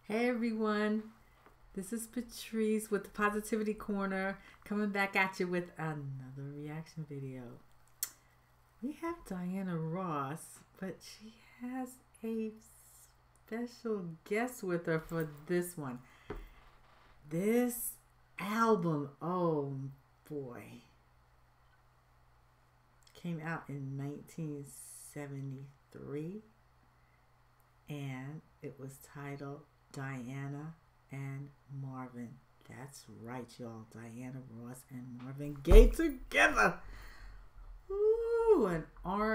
Hey everyone, this is Patrice with the Positivity Corner coming back at you with another reaction video. We have Diana Ross, but she has a special guest with her for this one. This album, oh boy, came out in 1973 and it was titled Diana and Marvin. That's right, y'all. Diana Ross and Marvin Gaye together. Ooh, an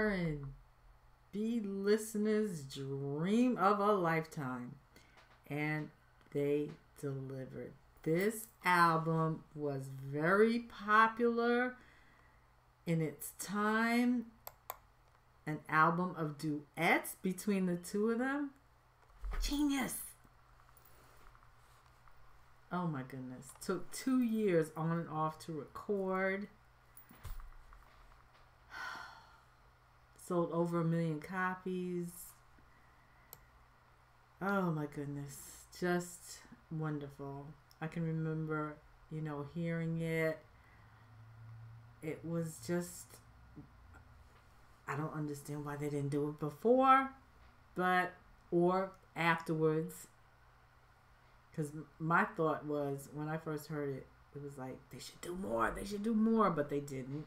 R&B listener's dream of a lifetime. And they delivered. This album was very popular in its time. An album of duets between the two of them. Genius. Oh my goodness. Took 2 years on and off to record. Sold over 1 million copies. Oh my goodness. Just wonderful. I can remember, hearing it. It was just, I don't understand why they didn't do it before, or afterwards. Because my thought was, when I first heard it, it was like, they should do more, but they didn't.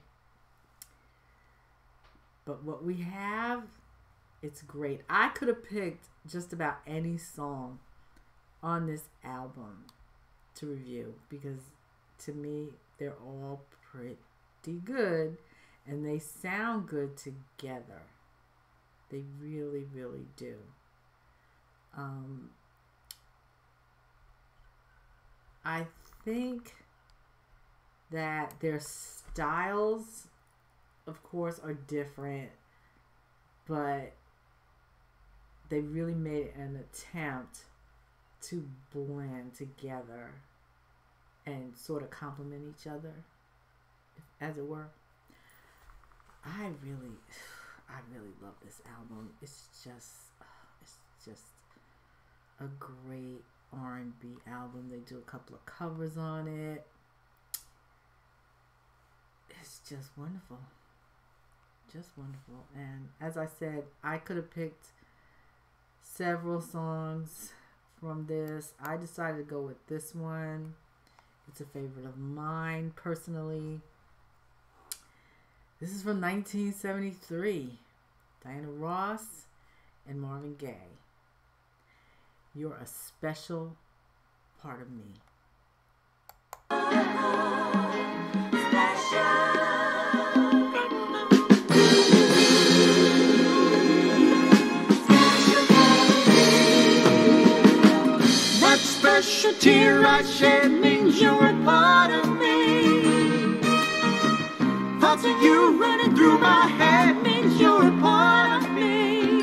But what we have, it's great. I could have picked just about any song on this album to review, because to me, they're all pretty good, and they sound good together. They really, really do. I think that their styles, of course, are different, but they really made an attempt to blend together and sort of complement each other, as it were. I really love this album. It's just a great R&B album. They do a couple of covers on it. It's just wonderful. Just wonderful. And as I said, I could have picked several songs from this. I decided to go with this one. It's a favorite of mine personally. This is from 1973. Diana Ross and Marvin Gaye. You're a special part of me. That special tear I shed means you're a part of me. Thoughts of you running through my head means you're a part of me.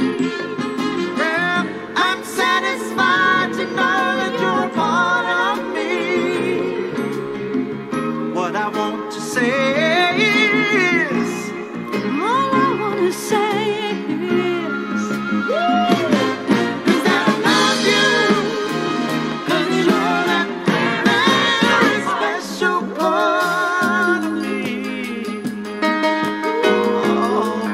Well, I'm satisfied to know that you're a part of me. What I want to say is, all I want to say is that I love you, 'cause you're that very special part of me. Oh.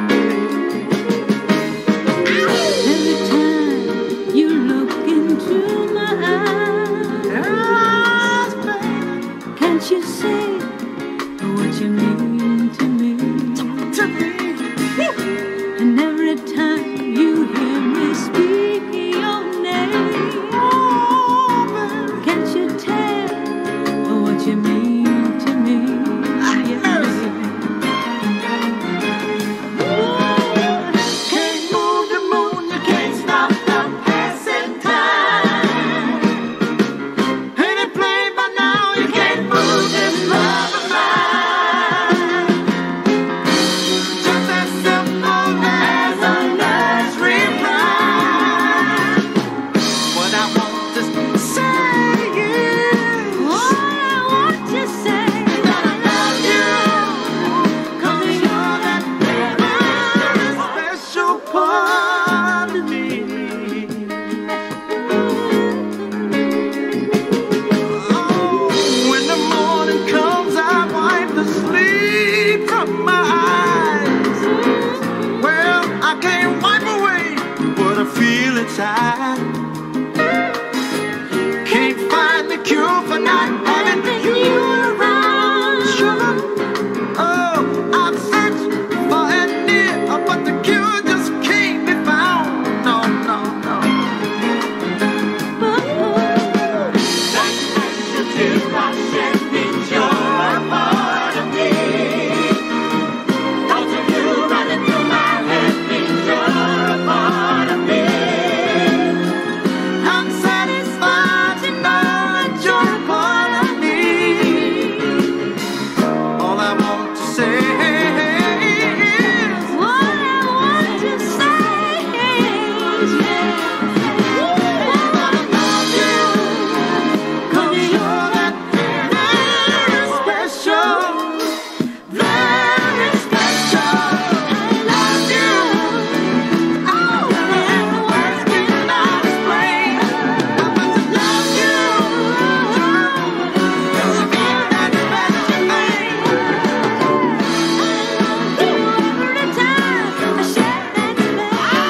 what I feel inside. Can't find the cure for not having you around, sugar. Oh, I've searched far and near, but the cure just can't be found. No, no, no. That special tear I shed means you're a part of me. Thoughts of you running through my head means you're a part of me. I'm satisfied to know that you're a part of me. All I want to say is, what I want to say is, I love you, 'cause you're that very special, very special. I love you. Oh, and words cannot explain how much I love you. You're that special thing. Every time I share that special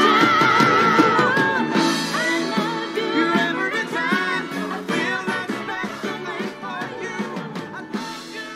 time. I love you. Every time I feel that special thing for you. I love you.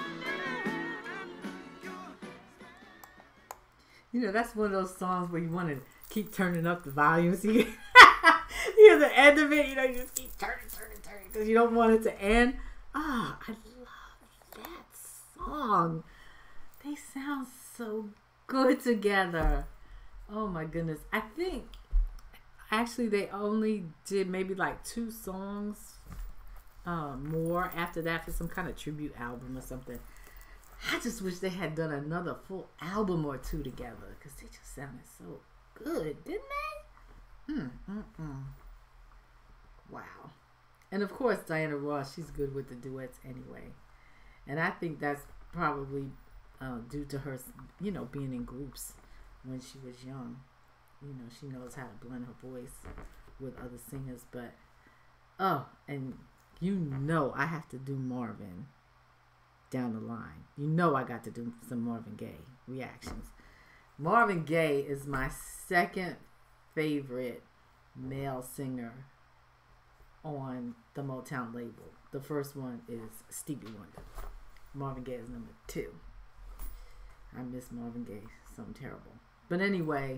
You know, that's one of those songs where you want to keep turning up the volume. So you hear the end of it, you know, you just keep turning because you don't want it to end. Ah, I love that song. They sound so good together. Oh my goodness. I think actually they only did maybe like 2 songs more after that for some kind of tribute album or something. I just wish they had done another full album or 2 together because they just sounded so good, didn't they? Wow. And of course, Diana Ross, she's good with the duets anyway. And I think that's probably due to her, you know, being in groups when she was young. You know, she knows how to blend her voice with other singers. But, oh, and you know I have to do Marvin down the line. You know I got to do some Marvin Gaye reactions. Marvin Gaye is my second favorite male singer on the Motown label. The first one is Stevie Wonder. Marvin Gaye is number 2. I miss Marvin Gaye. Something terrible. But anyway,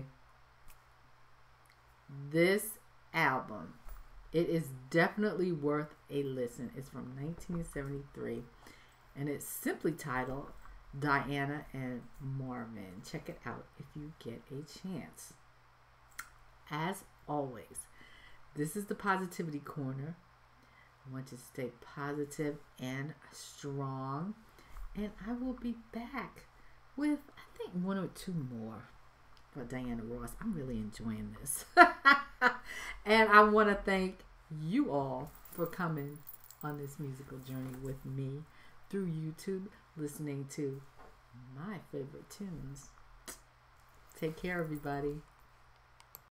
this album, it is definitely worth a listen. It's from 1973. And it's simply titled Diana and Marvin. Check it out if you get a chance. As always, this is the Positivity Corner. I want you to stay positive and strong. And I will be back with, I think, 1 or 2 more for Diana Ross. I'm really enjoying this. And I want to thank you all for coming on this musical journey with me through YouTube, listening to my favorite tunes. Take care, everybody.